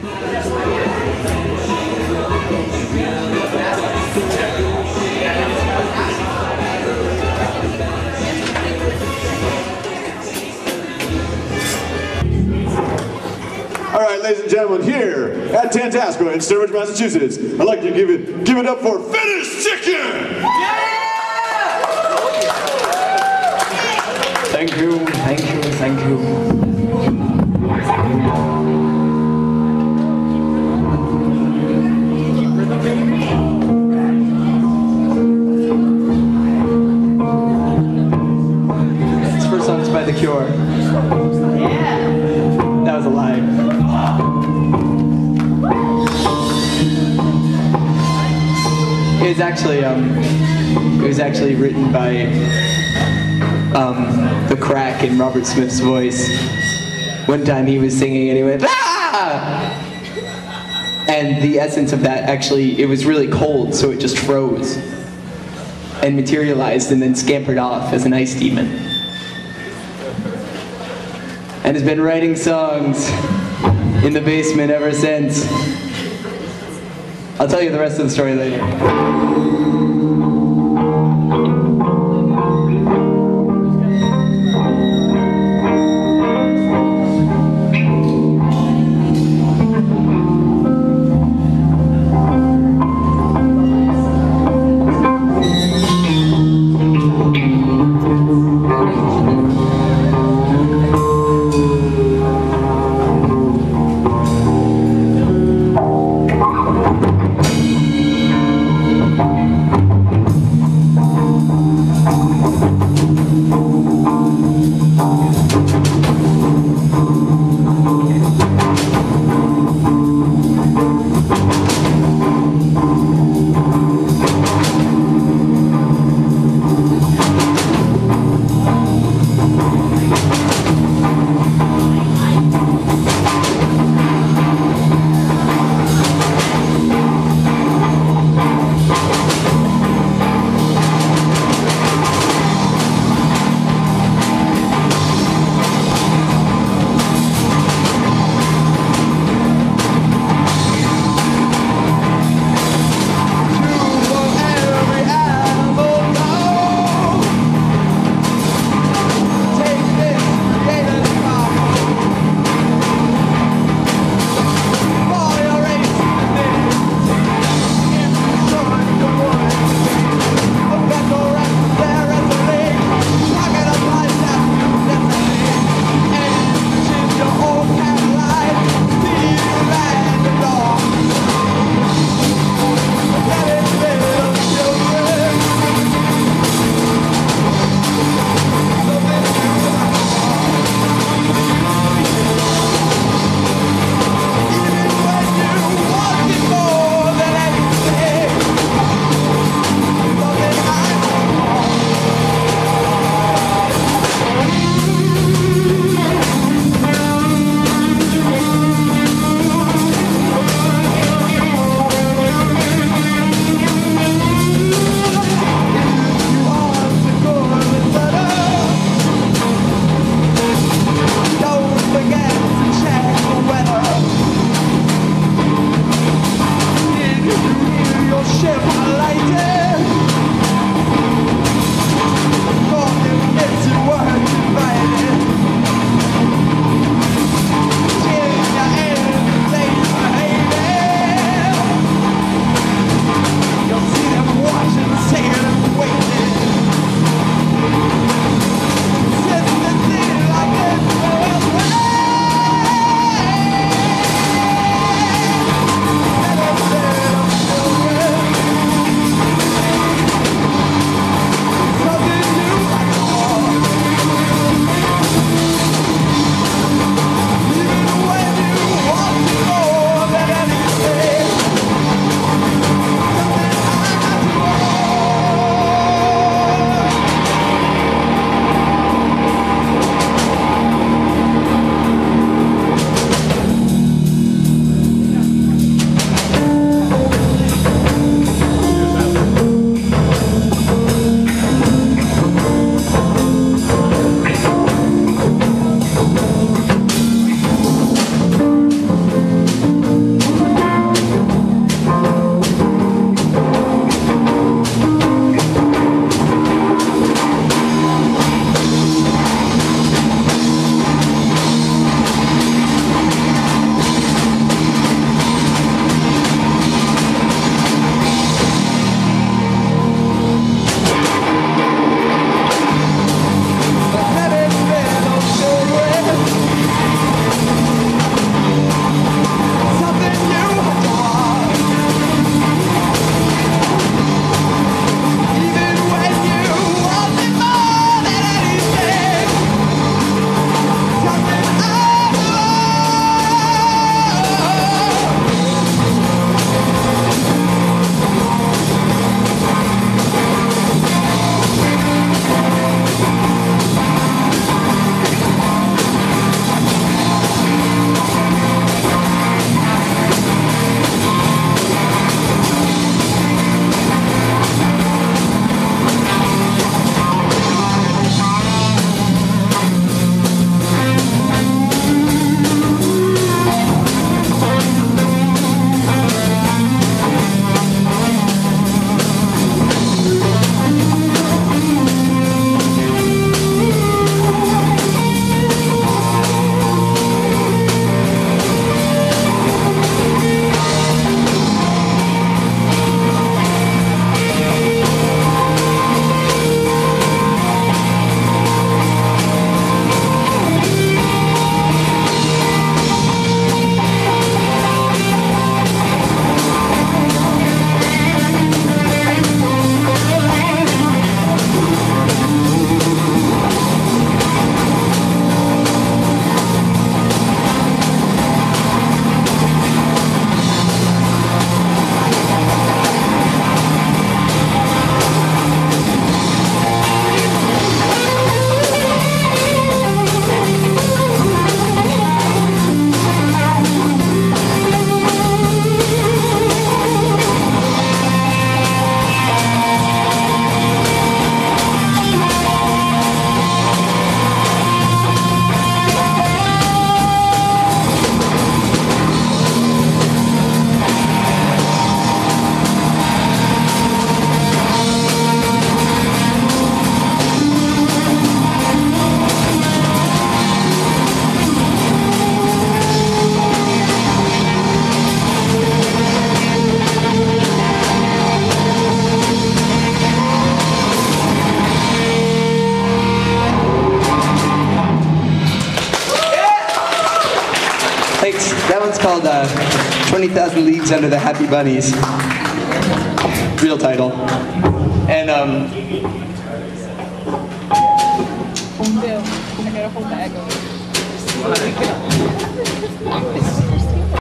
All right, ladies and gentlemen, here at Tantasco in Sturbridge, Massachusetts, I'd like to give it up for Finished Chicken! Thank you, thank you, thank you. This first song's by The Cure. That was a lie. It was actually written by the crack in Robert Smith's voice. One time he was singing and he went, "Ah!" And the essence of that, actually, it was really cold, so it just froze and materialized and then scampered off as an ice demon. And has been writing songs in the basement ever since. I'll tell you the rest of the story later. Thanks. That one's called 20,000 Leagues Under the Happy Bunnies. Real title. And Bill, I got a whole bag of it.